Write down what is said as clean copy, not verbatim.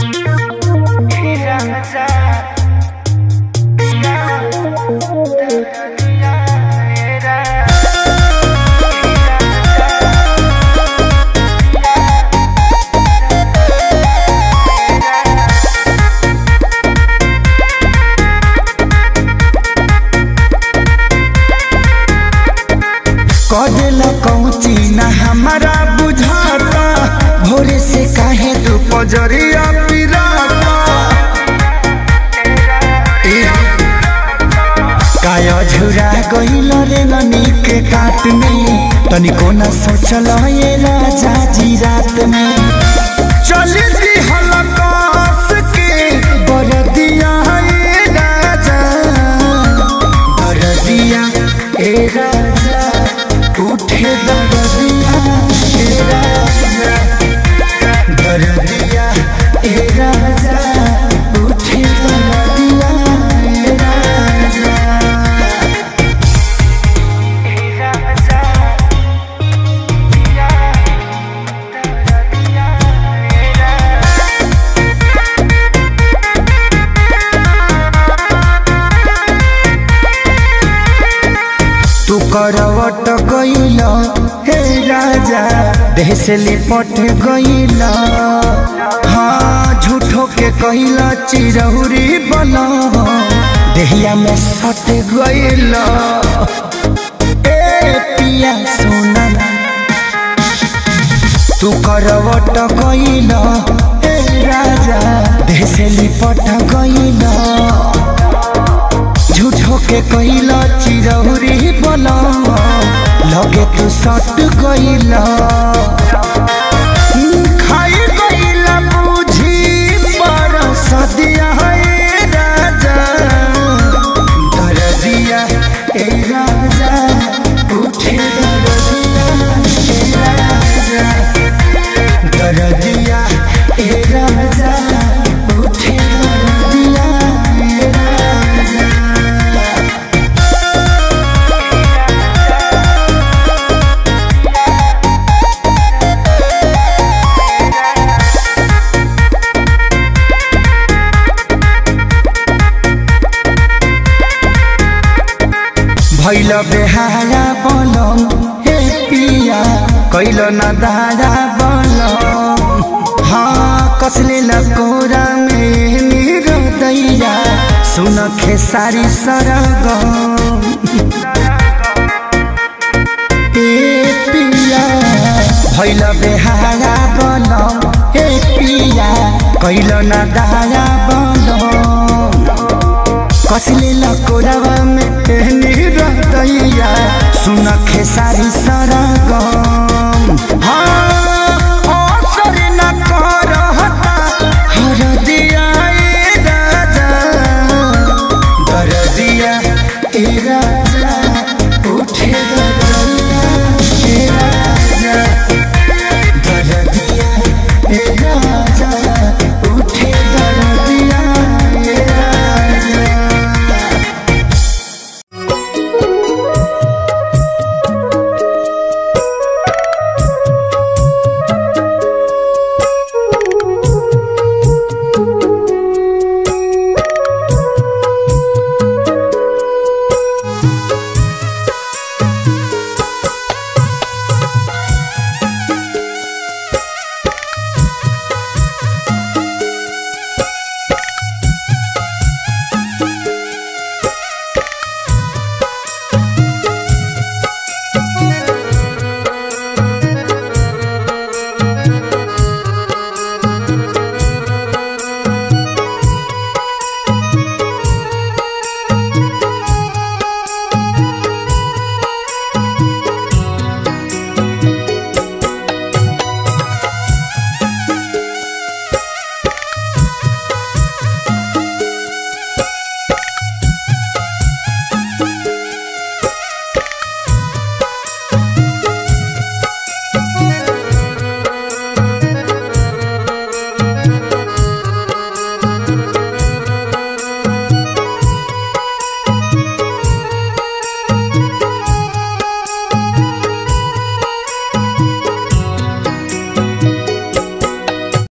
कदेला कौची ना हमारा बुझाता भोरे से काहे तू पजरिया पिराता काया झुरा गइल रे ननी के काट में तनिको न सोचल ये राजा जी रात में चली दी हलकास के बरदिया ए राजा बरदिया ए राजा उठे दरदिया ए राजा दरदिया ए राजा उठे दरदिया ए राजा तू करवट गइल हे राजा देह से लिपट गइल हाँ झूठो के कइल चिरहुरी बन देहिया में सट गइल ए पिया सोना तू करवट गइल हे राजा देह से लिपट गइल झूठो के कइल चिरहुरी बना लगे तू सट गइल खाई गइल बुझी पर सदिया ए राजा दरदिया ए राजा उठे दरदिया ए राजा दरदिया ए राजा उठे दरदिया ए राजा भैल बेहारा बलम हे पिया कैल न दारा बलम हाँ कसले लकोरा में मेरो दैया सुन खेसारी सरगम ए पिया भैल बेहारा बलम हे पिया कैल न दारा बलम कसले लकोरावा में रहतैया सुन खेसारी सरगम हाँ असर न करहता हरदिया ए राजा दरदिया ए राजा उठे दरदिया ए राजा दरदिया ए